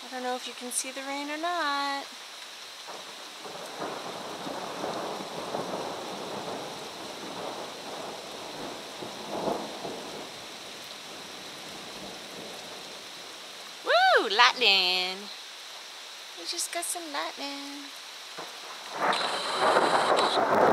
I don't know if you can see the rain or not. Woo! Lightning! We just got some lightning.